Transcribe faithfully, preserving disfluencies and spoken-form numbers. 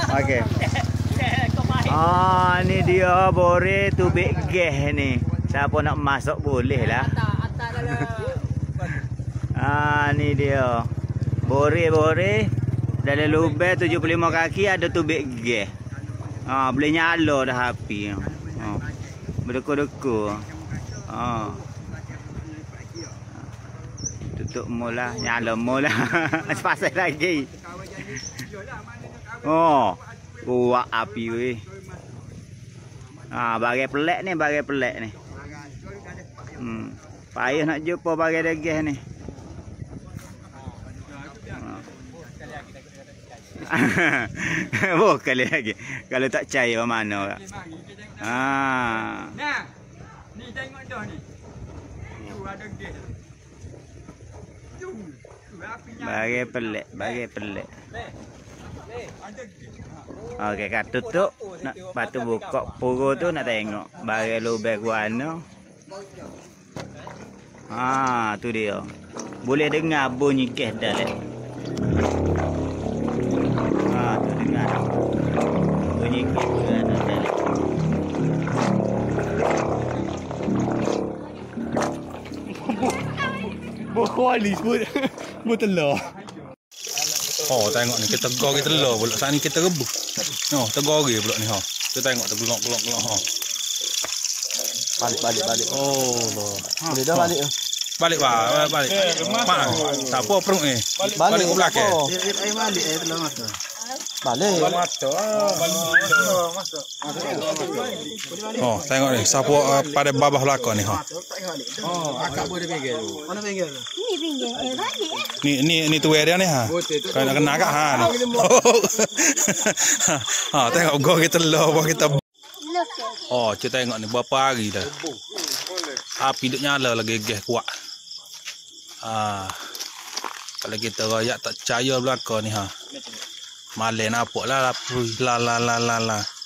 Okey. Ah, ni dia bore tubik gas ni. Siapa nak masuk boleh lah. Ah, ni dia. Bore-bore dalam lubang tujuh puluh lima kaki ada tubik gas. Ah, boleh nyala dah api. Ah. Berdeku-deku. Ah. Tutup mula, nyala mula. Pasal lagi. Oh, kuat api weh. Ah, bagai pelek ni, bagai pelek ni. Hmm. Payah nak jumpa bagai gas ni. Oh, kali lagi. Kalau tak cair mana? Ah. Nah. Ni tengok dah ni. Tu ada gas. Tu. Bagai pelek, bagai pelek. Okey, kat tutup nak patu buka puru tu nak tengok bagai lubang warna. Ha, tu dia. Boleh dengar bunyi gas dah leh. Ha, tu dengar. Bunyi gas dah leh. Berkuali sebut bertelur. Oh, tengok ni kita tegar kita telur pula. Saat ni kita rebus. Oh, tegar dia pula ni ha. Kita tengok tergelak-gelak-gelak ha. Balik balik balik. Oh, boleh dah balik. Balik bah, balik. Mak, siapa perut ni? Balik, balik ke belakang. Dia air balik eh telur mata. Balik. Mata. Oh, tengok ni siapa uh, pada babah belakang ni ha. Oh, akak boleh pinggir tu. Mana pinggir tu? Ni pinggir air balik eh. Ni ni ni tu dia ni ha. Kau nak kena agak ha. Ha, tengok gua kita telur bah kita. Oh, kita tengok ni berapa hari dah. Api duk nyala lagi gas kuat. Ah. Kalau kita royak tak percaya belaka ni ha. Malai nampak lah la la la la la.